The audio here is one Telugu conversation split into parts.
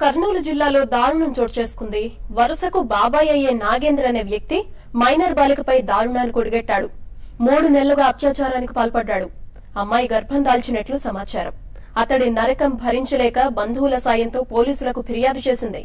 కర్నూలు జిల్లాలో దారుణం చోటు చేసుకుంది. వరుసకు బాబాయ్ అయ్యే నాగేంద్ర అనే వ్యక్తి మైనర్ బాలికపై దారుణాన్ని కొడిగట్టాడు. 3 నెలలుగా అత్యాచారానికి పాల్పడ్డాడు. అమ్మాయి గర్భం దాల్చినట్లు సమాచారం. అతడి నరకం భరించలేక బంధువుల సాయంతో పోలీసులకు ఫిర్యాదు చేసింది.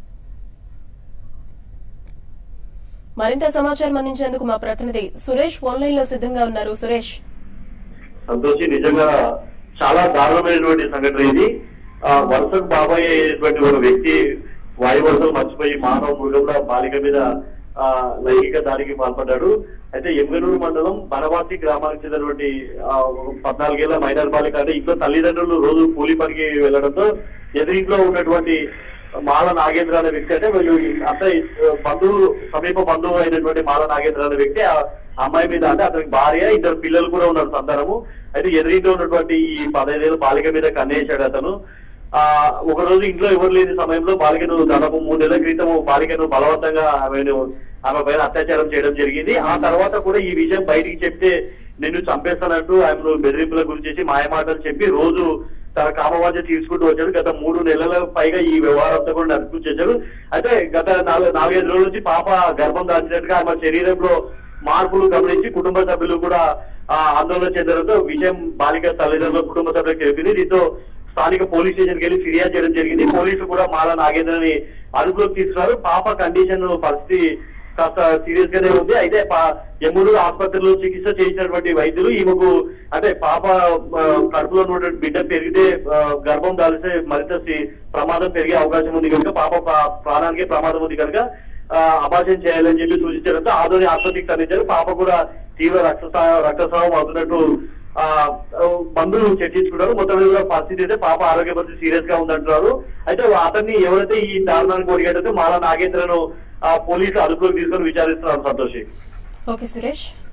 మరింత సమాచారం అందించేందుకు మా ప్రతినిధి సురేష్ ఫోన్ లైన్ లో సిద్ధంగా ఉన్నారు. సురేష్, సంతోషి, నిజంగా చాలా దారుణమైనటువంటి సంఘటన ఇది. వరుసకు బాబాయ్ అయ్యేటువంటి ఒక వ్యక్తి వాయువరుసలు మర్చిపోయి మానవ మృగంలో బాలిక మీద లైంగిక దాడికి పాల్పడ్డాడు. అయితే ఎమ్గనూరు మండలం బనవాసి గ్రామానికి చెందినటువంటి 14 ఏళ్ల మైనర్ బాలిక అంటే ఇంట్లో తల్లిదండ్రులు రోజు కూలి పనికి వెళ్లడంతో ఎదురింట్లో ఉన్నటువంటి మాల నాగేంద్ర అనే వ్యక్తి అంటే వీళ్ళు అంటే సమీప బంధువు అయినటువంటి మాల నాగేంద్ర అనే వ్యక్తి ఆ అమ్మాయి మీద అంటే అతనికి భార్య 2 పిల్లలు కూడా ఉన్నారు సంతానము. అయితే ఎదురింట్లో ఉన్నటువంటి ఈ 15 ఏళ్ల బాలిక మీద కన్నేశాడు అతను. ఒక రోజు ఇంట్లో ఎవరు లేని సమయంలో బాలికను దాదాపు 3 నెలల క్రితం బాలికను బలవంతంగా ఆమె పైన అత్యాచారం చేయడం జరిగింది. ఆ తర్వాత కూడా ఈ విషయం బయటికి చెప్తే నిన్ను చంపేస్తానంటూ ఆమెను బెదిరింపుల గురి చేసి మాయమాటలు చెప్పి రోజు తన కామవాంఛ తీసుకుంటూ వచ్చాడు. గత 3 నెలల పైగా ఈ వ్యవహారంతో కూడా నడుపుతూ చేశాడు. అయితే గత 4-5 రోజుల నుంచి పాప గర్భం దాల్చినట్టుగా ఆమె శరీరంలో మార్పులు గమనించి కుటుంబ సభ్యులు కూడా ఆందోళన చెందడంతో విషయం బాలిక తల్లిదండ్రుల కుటుంబ సభ్యులకు తెలిపింది. దీంతో స్థానిక పోలీస్ స్టేషన్ కి వెళ్లి ఫిర్యాదు చేయడం జరిగింది. పోలీసులు కూడా మాల నాగేంద్రని అదుపులోకి తీసుకున్నారు. పాప కండిషన్ పరిస్థితి కాస్త సీరియస్ గానే ఉంది. అయితే ఎమ్ముడు ఆసుపత్రిలో చికిత్స చేసినటువంటి వైద్యులు ఈమెకు అంటే పాప కడుపులో ఉన్నటువంటి బిడ్డ పెరిగితే గర్భం దాల్చే మరింత ప్రమాదం పెరిగే అవకాశం ఉంది కనుక పాప ప్రాణానికి ప్రమాదం ఉంది కనుక అబార్షన్ చేయాలని చెప్పి సూచించడంతో ఆదోని ఆసుపత్రికి తరలించారు. పాప కూడా తీవ్ర రక్తస్రావం అవుతున్నట్టు బంధువులు చర్చించుకున్నారు. మొత్తం మీద పరిస్థితి అయితే పాప ఆరోగ్య పరిస్థితి సీరియస్ గా ఉందంటున్నారు. అయితే అతన్ని ఎవరైతే ఈ దారుణానికి ఒడిగట్టో మాలా నాగేంద్రను పోలీసులు అదుపులోకి తీసుకొని విచారిస్తున్నారు. సంతోషి. ఓకే సురేష్.